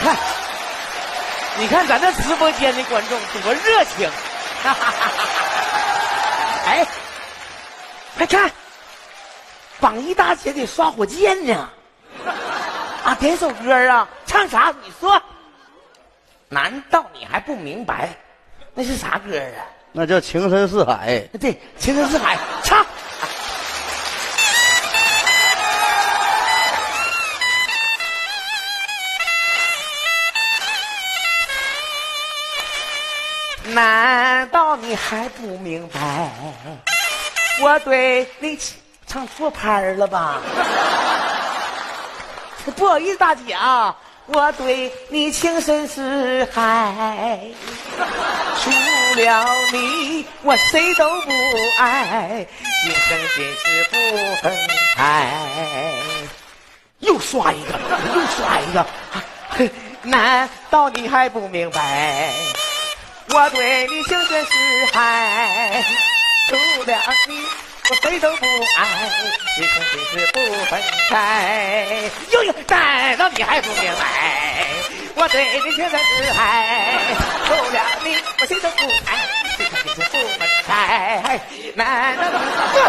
你看咱这直播间的观众多热情！哎，快看，榜一大姐得刷火箭呢！啊，点首歌啊，唱啥？你说？难道你还不明白？那是啥歌啊？ 那叫情深似海。 对，情深似海，唱。难道你还不明白？我对你唱错拍了吧？不好意思，大姐啊，我对你情深似海，除了你我谁都不爱，今生今世不分开。又刷一个，又刷一个，难道你还不明白？我对你情深似海，除了你我谁都不爱，今生今世不分开。又有，难道你还不明白？我对你情深似海，除了你我谁都不爱，今生今世不分开。难道你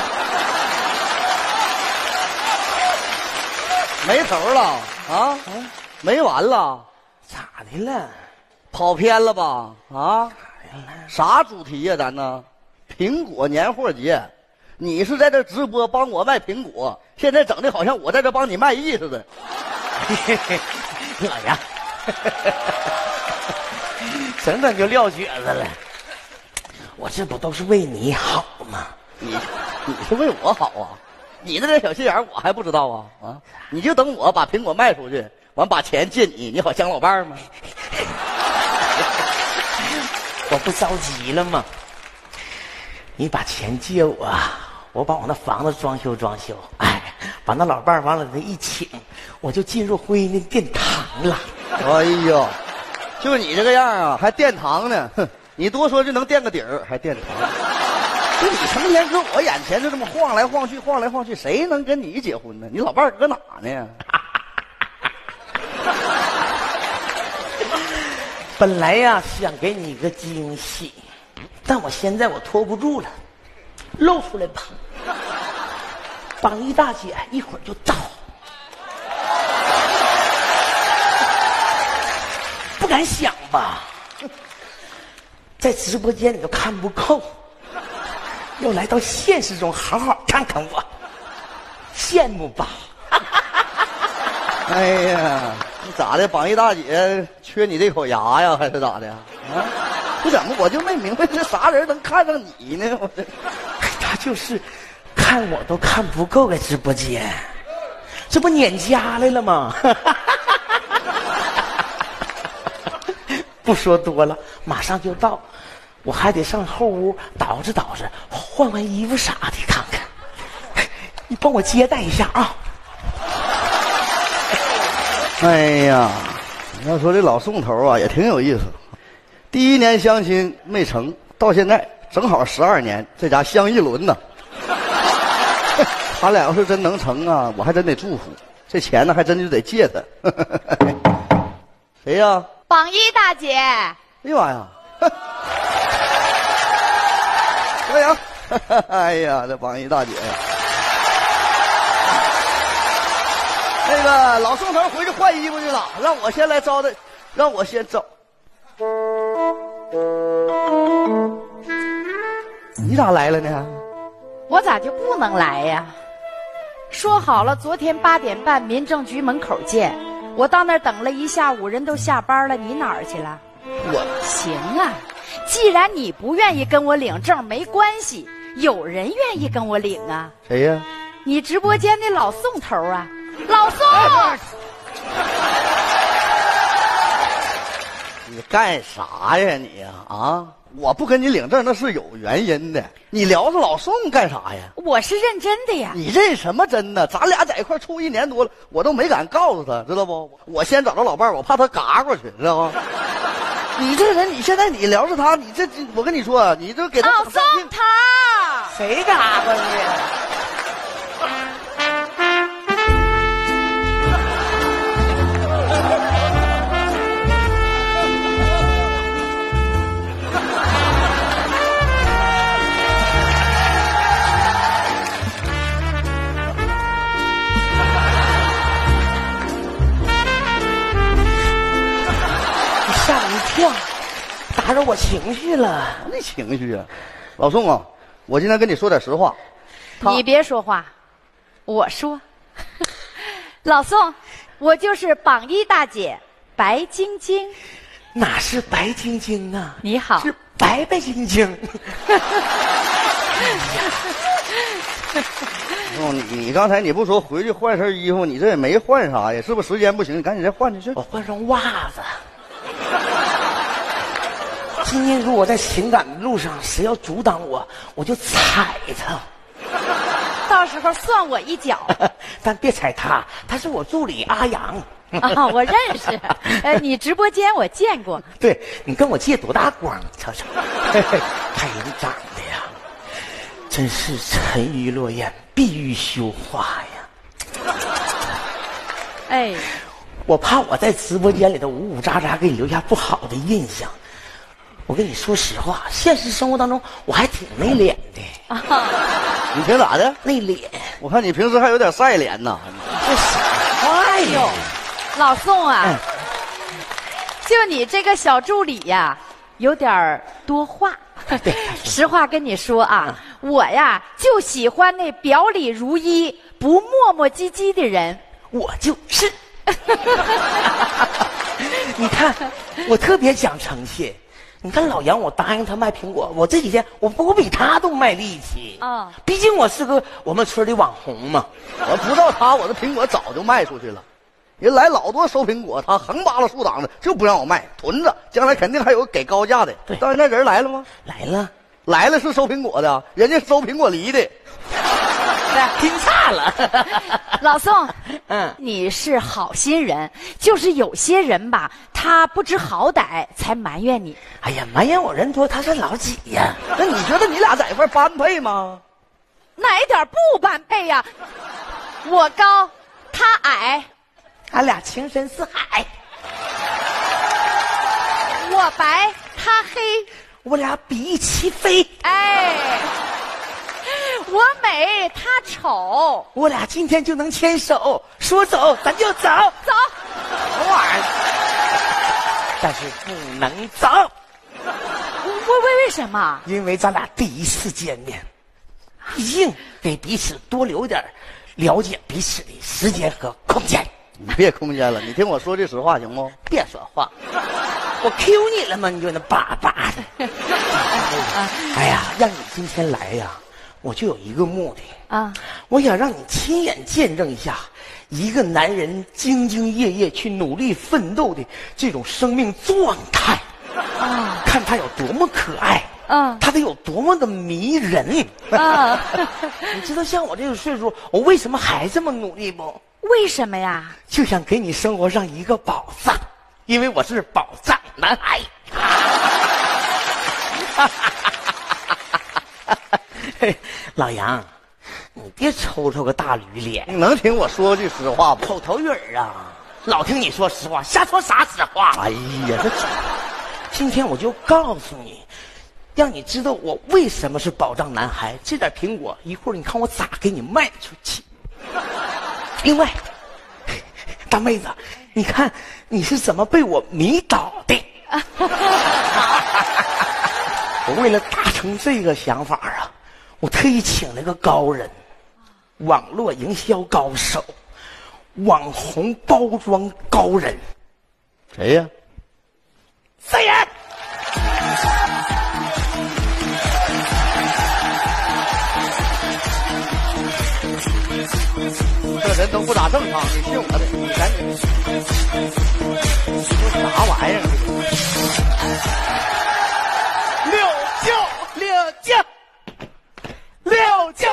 没头了啊？没完了？ 咋的了？ 跑偏了吧？啊？啥主题呀？咱呢？苹果年货节，你是在这直播帮我卖苹果，现在整的好像我在这帮你卖艺似的。 老杨，整整就撂蹶子了。我这不都是为你好吗？ 你是为我好啊？你那点小心眼我还不知道啊？啊！你就等我把苹果卖出去，完把钱借你，你好相老伴吗？ 我不着急了吗？你把钱借我，我把我那房子装修装修，哎，把那老伴儿往里头一请，我就进入婚姻的殿堂了。 哎呦，就你这个样啊，还殿堂呢？哼，你多说就能垫个底儿，还殿堂？就你成天搁我眼前就这么晃来晃去，晃来晃去，谁能跟你结婚呢？你老伴儿搁哪呢？ 本来呀是想给你一个惊喜，但我现在我拖不住了，露出来吧。榜一大姐一会儿就到，不敢想吧？在直播间里都看不够，要来到现实中好好看看我，羡慕吧？ 哎呀，你咋的？榜一大姐缺你这口牙呀，还是咋的？啊，不怎么我就没明白这啥人能看上你呢？我这， 他就是看我都看不够，在直播间，这不撵家来了吗？不说多了，马上就到，我还得上后屋捯饬捯饬，换换衣服啥的，看看。你帮我接待一下啊！ 哎呀，要说这老宋头啊，也挺有意思。第一年相亲没成，到现在正好12年，这家相一轮呢。他俩要是真能成啊，我还真得祝福。这钱呢，还真就得借他。谁呀？ 榜一大姐。 哎呀妈呀！小杨，哎呀，这榜一大姐呀！那个老宋头回去换衣服去了，让我先来招待，让我先招。你咋来了呢？ 我咋就不能来呀？说好了昨天8点半民政局门口见，我到那儿等了一下午，人都下班了，你哪儿去了？行啊，既然你不愿意跟我领证没关系，有人愿意跟我领啊。 谁呀？ 你直播间的老宋头啊，老宋。 你干啥呀你呀？啊，我不跟你领证那是有原因的。你聊着老宋干啥呀？ 我是认真的呀。 你认什么真呢？咱俩在一块处1年多了，我都没敢告诉他，知道不？我先找着老伴儿，我怕他嘎过去，知道不？你这人，你现在你聊着他，你这我跟你说，你就给他老宋头， 谁嘎过去？ 哇，打扰我情绪了。 那情绪啊，老宋啊，我今天跟你说点实话。 你别说话，我说。老宋，我就是榜一大姐白晶晶。 哪是白晶晶啊？ 你好， 是白白晶晶。 你刚才你不说回去换身衣服，你这也没换啥呀？是不是时间不行？你赶紧再换去。 我换上袜子。今天如果在情感的路上谁要阻挡我，我就踩他。 到时候算我一脚。 但别踩他，他是我助理阿阳。 啊，我认识。你直播间我见过。 对，你跟我借多大光？瞧瞧，看人长的呀，真是沉鱼落雁，碧玉羞花呀。 哎， 我怕我在直播间里头呜呜喳喳给你留下不好的印象。我跟你说实话，现实生活当中我还挺内敛的。 你凭咋的？ 内敛？ 我看你平时还有点晒脸呢。 这啥话呀？ 老宋啊，就你这个小助理呀，有点多话。实话跟你说啊，我呀就喜欢那表里如一、不磨磨唧唧的人。 我就是。你看，我特别讲诚信。你看老杨，我答应他卖苹果，我这几天我比他都卖力气啊！毕竟我是个我们村的网红嘛。 我不知道他，我的苹果早就卖出去了。人来老多收苹果，他横扒拉竖挡的就不让我卖，囤着，将来肯定还有给高价的。 对， 但是那人来了吗？ 来了是收苹果的，人家收苹果梨的。 听差了。 老宋，你是好心人，就是有些人吧，他不知好歹才埋怨你。 哎呀，埋怨我人多，他是老几呀？ 那你觉得你俩在一块般配吗？ 哪一点不般配呀？我高，他矮， 俺俩情深似海。 我白，他黑， 我俩比翼齐飞。 哎。我美，他丑， 我俩今天就能牵手，说走咱就走。 走， 什么玩意儿？但是不能走。 为什么？ 因为咱俩第一次见面，毕竟给彼此多留点了解彼此的时间和空间。 你别空间了，你听我说句实话行不？ 别说话。我 Q 你了吗？你就那叭叭的。哎呀，让你今天来呀，我就有一个目的啊，我想让你亲眼见证一下一个男人兢兢业业去努力奋斗的这种生命状态啊，看他有多么可爱啊，他得有多么的迷人啊！你知道像我这个岁数，我为什么还这么努力不？ 为什么呀？ 就想给你生活上一个宝藏，因为我是宝藏男孩。老杨，你别抽抽个大驴脸， 你能听我说句实话不？ 口头语儿啊，老听你说实话，瞎说啥实话？ 哎呀，这今天我就告诉你，让你知道我为什么是宝藏男孩。这点苹果，一会儿你看我咋给你卖出去。另外，大妹子，你看你是怎么被我迷倒的？我为了达成这个想法啊，我特意请了个高人，网络营销高手，网红包装高人。 谁呀？ 谁呀？ 这人都不咋正常，你信我的，你赶紧说啥玩意儿？ 六舅，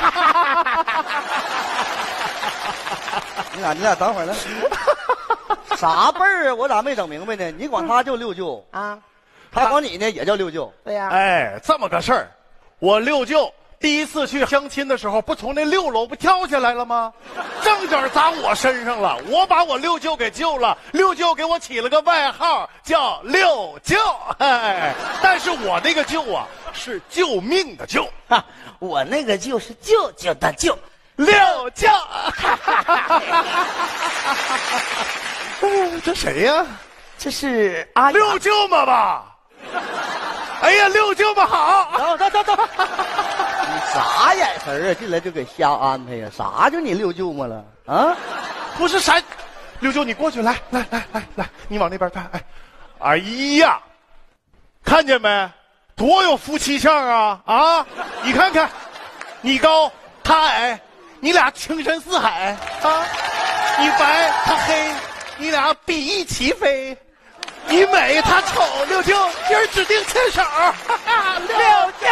你俩等会儿呢？啥辈儿啊？我咋没整明白呢？你管他叫六舅啊，他管你呢也叫六舅。 对呀。 哎，这么个事儿，我六舅第一次去相亲的时候，不从那6楼不跳下来了吗？正点砸我身上了，我把我六舅给救了，六舅给我起了个外号叫六舅。哎，但是我那个舅啊，是救命的救， 我那个舅是舅舅的舅， 六舅。这谁呀？ 这是阿雅六舅妈吧？哎呀，六舅妈好！ 等，你啥眼神啊？进来就给瞎安排呀？啥就你六舅妈了啊？ 不是啥，六舅你过去，来，你往那边看，哎呀，看见没？多有夫妻相啊！啊，你看看，你高他矮，你俩情深似海啊！你白他黑，你俩比翼齐飞。你美他丑，六舅今儿指定牵手。 六舅，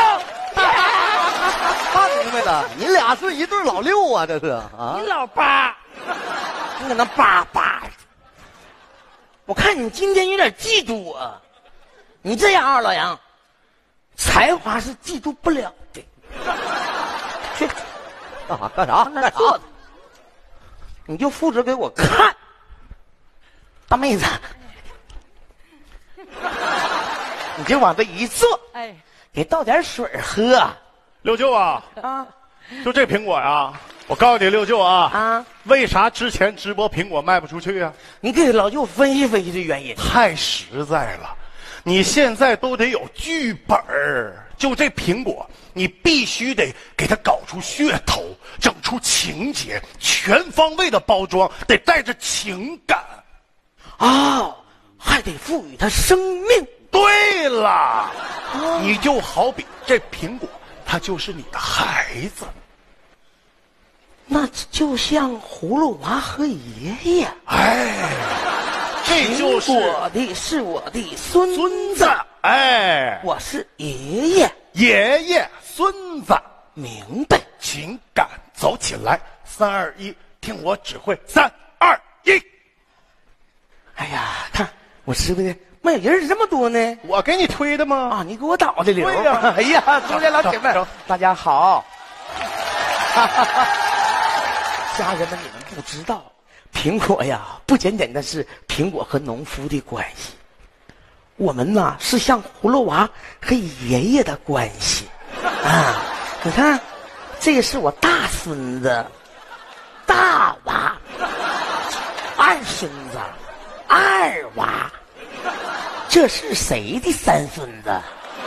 看明白了，你俩是一对老六啊，这是啊？ 你老八，你搁那叭叭。我看你今天有点嫉妒我，你这样二老杨，才华是嫉妒不了的。去， 干啥？ 坐着，你就负责给我看，大妹子。你就往这一坐， 哎， 给倒点水喝六舅啊，就这苹果呀，我告诉你，六舅啊，为啥之前直播苹果卖不出去啊？ 你给老舅分析分析这原因。 太实在了，你现在都得有剧本儿，就这苹果，你必须得给它搞出噱头，整出情节，全方位的包装，得带着情感。 哦，还得赋予它生命。 对了，你就好比这苹果，它就是你的孩子， 那就像葫芦娃和爷爷。 哎，这就是我的是我的孙子， 哎， 我是爷爷， 爷爷孙子， 明白？ 情感走起来，3、2、1，听我指挥，3、2、1。 哎呀，看我直播的卖人这么多呢， 我给你推的吗？ 啊，你给我导的流。 对呀哎呀，诸位老铁们，大家好。家人们，你们不知道，苹果呀，不简单的是苹果和农夫的关系，我们呐是像葫芦娃和爷爷的关系啊。你看，这个是我大孙子，大娃，二孙子，二娃。这是谁的三孙子？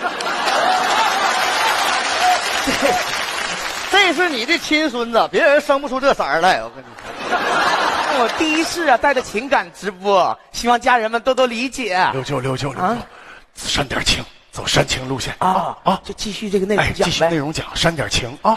这是你的亲孙子，别人生不出这色儿来。我跟你说， 我第一次带着情感直播，希望家人们多多理解。 六舅，煽点情，走煽情路线啊！就继续这个内容讲呗。 继续内容讲，煽点情啊！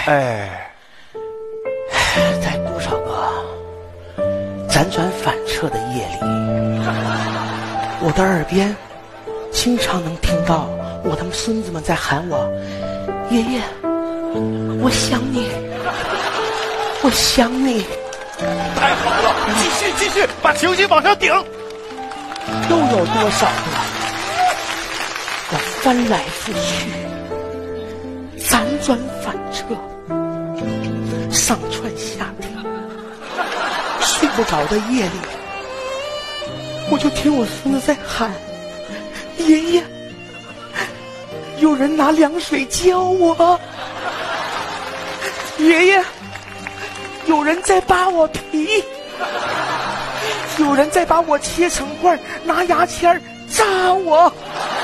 在多少个辗转反侧的夜里，我的耳边经常能听到我的孙子们在喊我：“爷爷，我想你，我想你。” 太好了，继续，把情绪往上顶。 又有多少个我翻来覆去，辗转反侧，上蹿下跳，睡不着的夜里，我就听我孙子在喊：“爷爷，有人拿凉水浇我，爷爷，有人在扒我皮，有人在把我切成块，拿牙签扎我，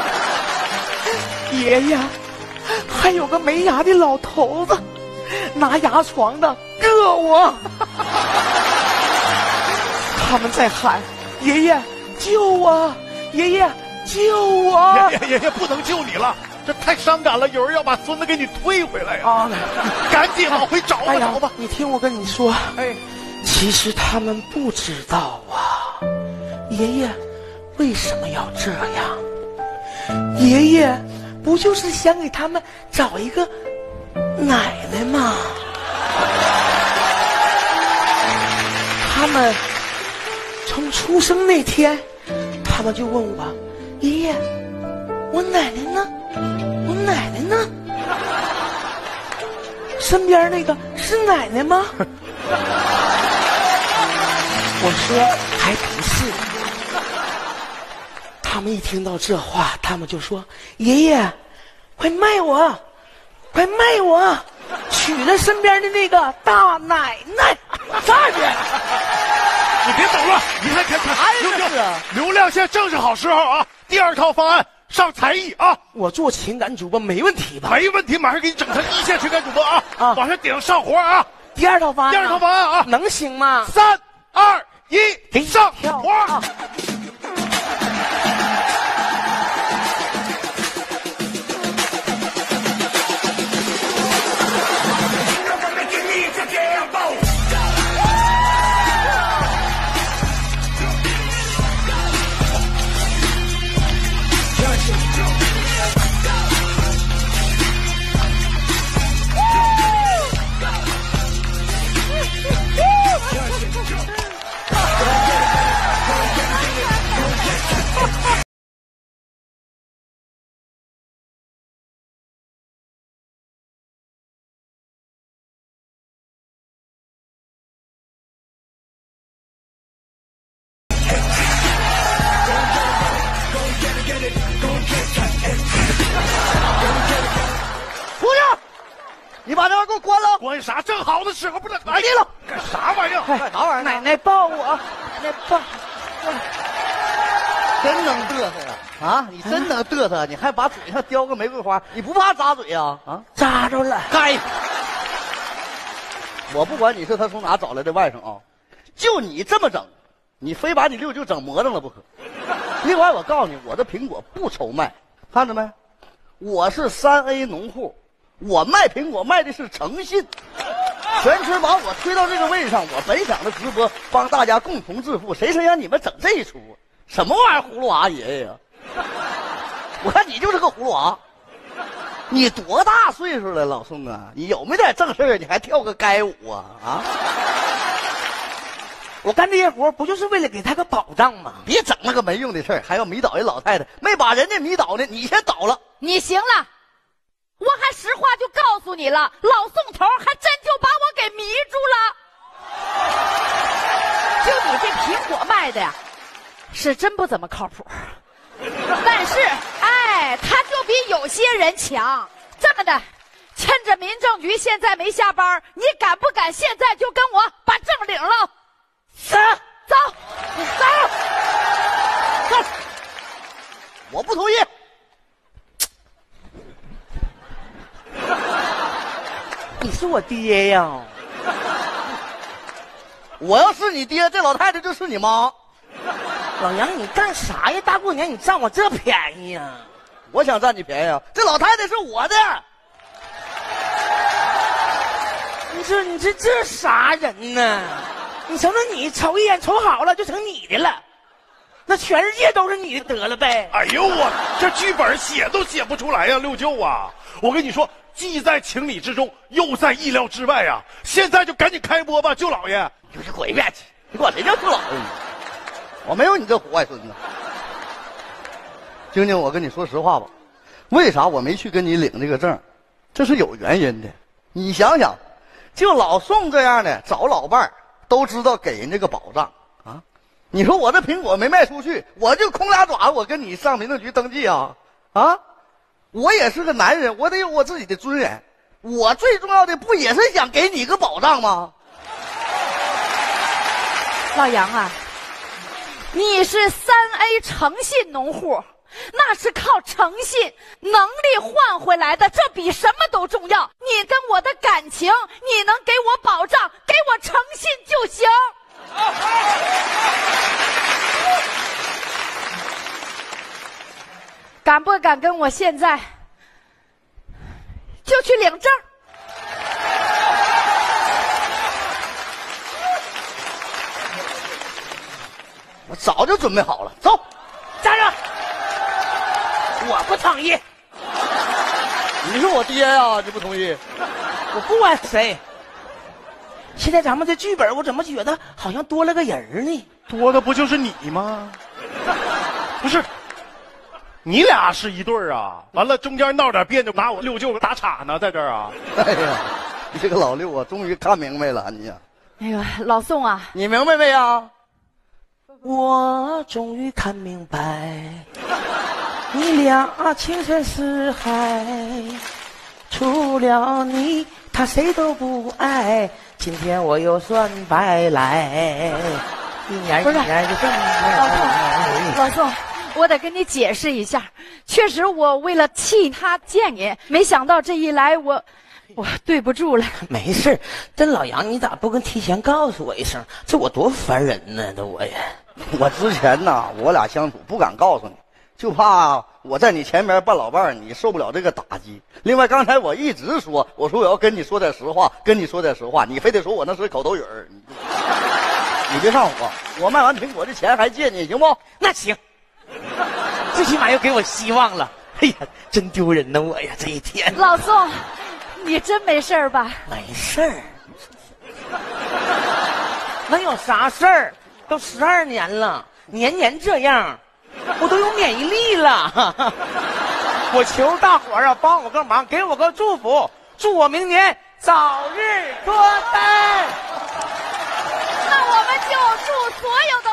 爷爷，还有个没牙的老头子拿牙床的硌我。他们在喊：爷爷救我，爷爷救我。 爷爷不能救你了，这太伤感了，有人要把孙子给你退回来呀！赶紧往回找吧，找吧。 你听我跟你说，其实他们不知道啊，爷爷为什么要这样？爷爷不就是想给他们找一个奶奶吗？他们从出生那天，他们就问我：爷爷，我奶奶呢？我奶奶呢？身边那个是奶奶吗？我说还不是。他们一听到这话，他们就说：爷爷，快卖我，快卖我，娶了身边的那个大奶奶。这儿去， 你别捣乱，你看流量现在正是好时候啊！第二套方案上才艺啊！ 我做情感主播没问题吧？ 没问题，马上给你整成一线情感主播啊！马上顶上活啊！ 第二套方案， 第二套方案啊， 能行吗 ？3、2、1，上活！ 你把这玩意儿给我关了！ 关啥？正好的时候不是来你了， 干啥玩意儿？ 干啥玩意儿？ 奶奶抱我，奶抱。 真能嘚瑟呀！啊，你真能嘚瑟，你还把嘴上叼个玫瑰花，你不怕扎嘴呀？啊， 扎着了。 该！我不管你是他从哪找来的外甥啊，就你这么整，你非把你六舅整魔怔了不可。另外，我告诉你，我的苹果不愁卖，看着没？我是3A 农户。我卖苹果卖的是诚信，全村把我推到这个位置上，我本想着直播帮大家共同致富，谁成让你们整这一出？什么玩意儿葫芦娃爷爷呀？我看你就是个葫芦娃。你多大岁数了，老宋啊？你有没点正事儿？你还跳个街舞啊？啊！ 我干这些活不就是为了给他个保障吗？ 别整那个没用的事儿，还要迷倒人老太太，没把人家迷倒呢，你先倒了。 你行了。我还实话就告诉你了，老宋头还真就把我给迷住了。就你这苹果卖的呀，是真不怎么靠谱。但是，他就比有些人强。这么的，趁着民政局现在没下班，你敢不敢现在就跟我把证领了？走， 我不同意。 你是我爹呀！ 我要是你爹，这老太太就是你妈。 老杨，你干啥呀？大过年你占我这便宜呀？ 我想占你便宜啊！这老太太是我的。 你这啥人呢？你瞅瞅你，瞅一眼瞅好了就成你的了，那全世界都是你的得了呗。 哎呦我这剧本写都写不出来呀，六舅啊！我跟你说，既在情理之中，又在意料之外啊！现在就赶紧开播吧，舅老爷！ 你就是滚一边去！你管谁叫舅老爷？我没有你这虎外孙子。晶晶，我跟你说实话吧，为啥我没去跟你领这个证？这是有原因的。你想想，就老宋这样的找老伴儿，都知道给人家个保障啊！你说我这苹果没卖出去，我就空俩爪子，我跟你上民政局登记啊？啊！我也是个男人，我得有我自己的尊严。我最重要的不也是想给你个保障吗？ 老杨啊，你是3A 诚信农户，那是靠诚信能力换回来的，这比什么都重要。你跟我的感情，你能给我保障，给我诚信就行。敢不敢跟我现在就去领证？ 我早就准备好了，走， 站着！我不同意。 你是我爹呀，你不同意？ 我不管谁。现在咱们这剧本，我怎么觉得好像多了个人呢？ 多的不就是你吗？不是，你俩是一对儿啊！完了，中间闹点别扭，拿我六舅打岔呢，在这儿啊！ 哎呀，你这个老六啊，终于看明白了你呀！ 哎呦，老宋啊， 你明白没呀？ 我终于看明白，你俩情深似海，除了你，他谁都不爱。今天我又算白来。 一年不是就这么老宋，我得跟你解释一下，确实我为了替他见你，没想到这一来我对不住了。 没事，这老杨你咋不跟提前告诉我一声？这我多烦人呢，这我也。 我之前呐，我俩相处不敢告诉你，就怕我在你前面扮老伴儿，你受不了这个打击。另外，刚才我一直说，我说我要跟你说点实话，跟你说点实话，你非得说我那是口头语儿。你别上火，我卖完苹果的钱还借你，行不？ 那行，最起码又给我希望了。哎呀，真丢人呢我呀，这一天。 老宋，你真没事儿吧？ 没事儿，能有啥事儿？都12年了，年年这样，我都有免疫力了。我求大伙儿啊，帮我个忙，给我个祝福，祝我明年早日脱单。 那我们就祝所有的